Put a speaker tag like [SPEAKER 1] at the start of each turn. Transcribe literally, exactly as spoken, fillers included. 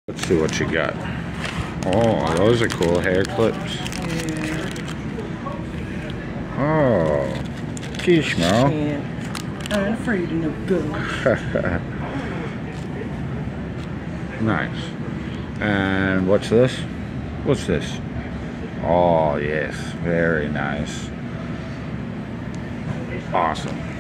[SPEAKER 1] Let's see what you got. Oh, those are cool hair clips. Oh, Gizmo.
[SPEAKER 2] I'm not afraid of no ghosts.
[SPEAKER 1] Nice. And what's this? What's this? Oh, yes. Very nice. Awesome.